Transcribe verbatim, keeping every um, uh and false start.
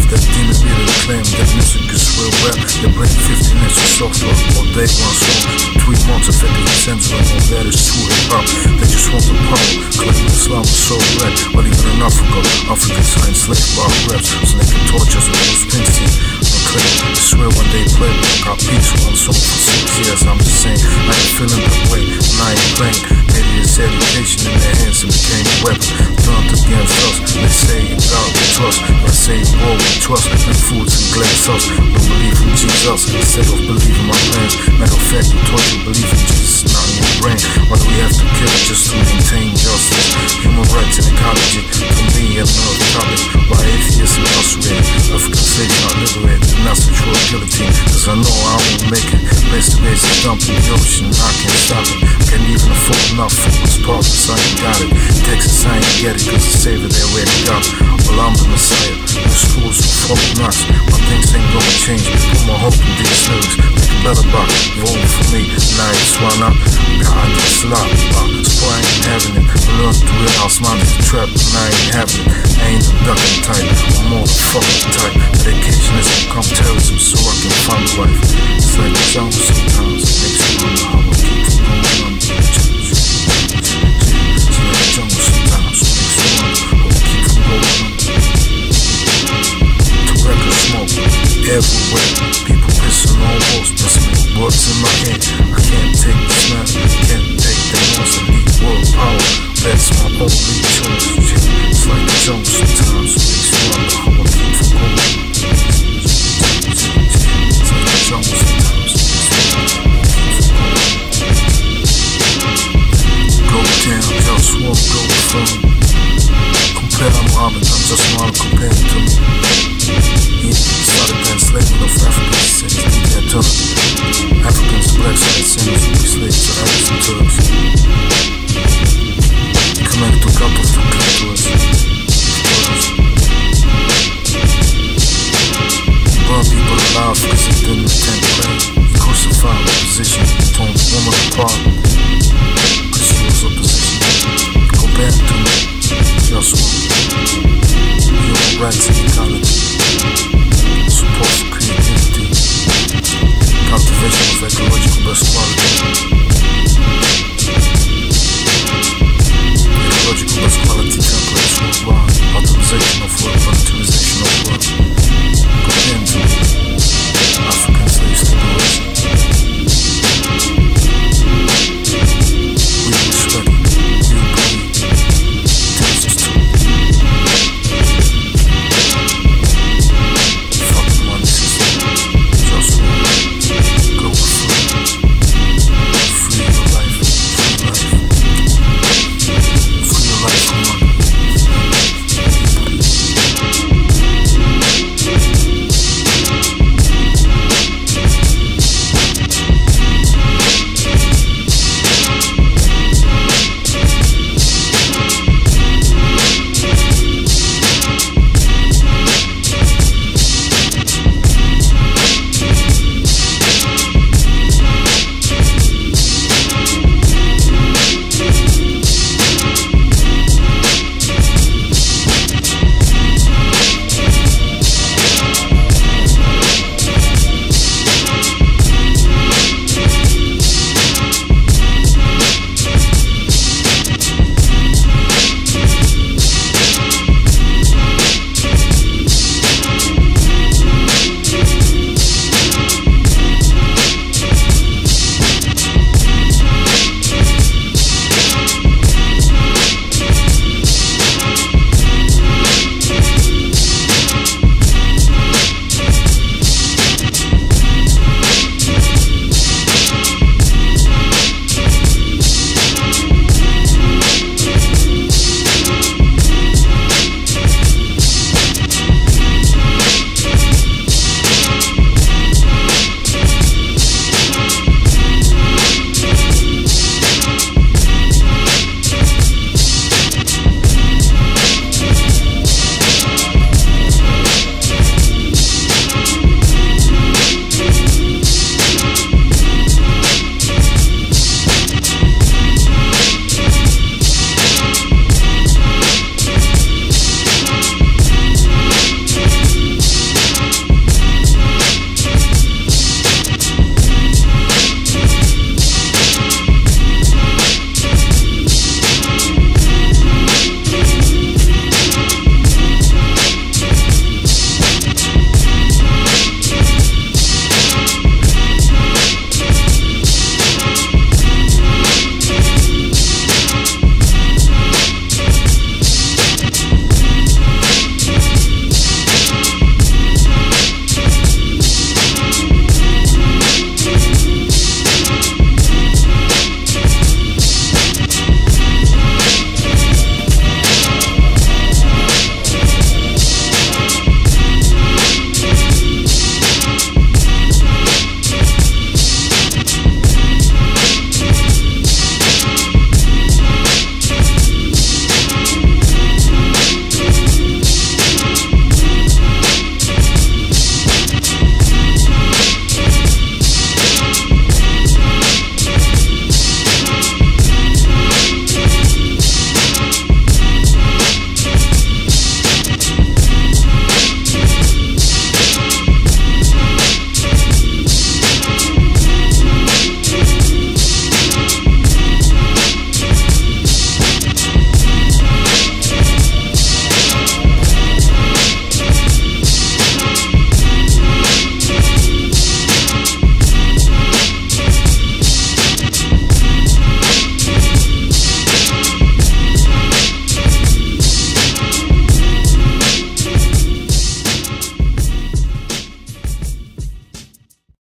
that demon really claim that music is real rap. They bring fifteen inches of soft rock all day one song. Three months effectively censoring all that is true hip-hop. They just want the power, claiming Islam is so black. But even in Africa, Africans are enslaved by raps, so they can torch us with those Springsteen. I swear when they play, got peace one song for six years. I'm just saying, I ain't feeling that way, and I ain't playing. Maybe it's education in their hands and became a weapon turned against us. They say in God we trust, I say in war we trust, and foods and glass us. Don't believe in Jesus instead of believing my plans. Matter of fact, we taught you believe in Jesus, not in your brain. Why do we have to kill it just to maintain justice? Human rights and ecology, to me, another topic. Why atheists incarcerated, African slaves not liberated? And that's the true guillotine, cause I know I won't make it. Place to base is dumped in the ocean, I can't stop it. Can't even afford enough for what's progress, I ain't got it. Texas, I ain't get it, cause the savior they already got. Well, I'm the messiah, the schools are folk nuts. My things ain't gonna change, put my hope in these lyrics. Make a better box, vote for me, and I ain't swine up. God, it's a lot, so I ain't having it. I learned to realize mine is a trap, and I ain't having it. I ain't a ducking type, I'm more the fucking type. Dedication is become terrorism, so I can find a wife. It's like a jungle sometimes, it makes you wonder how I keep from going on. It's like a jungle sometimes, it makes you wonder how I keep from going on. Tobacco smoke everywhere, people pissing on walls, messing with words in my head. I can't take the smell, can't take the noise, I need world power. That's my only choice. It's like a jungle sometimes, it makes you wonder how I keep from going on. It's like a jungle sometimes, it makes you wonder how I keep from going on. Go down, JustWar, Globalfirm. Compare Muhammad, I'm just want to compare him to me. He started the enslavement of Africans since their turn. Africans, blacks, and sinners will be slaves to Arabs and Turks. Coming to couple of clitoris. He burned people alive because he didn't intend to pray. He crucified opposition, he torn the woman apart because she was opposition. Compare him to me, JustWar. Human rights and ecology, support for creativity, cultivation of ecological best quality, ecological best quality templates worldwide, optimization of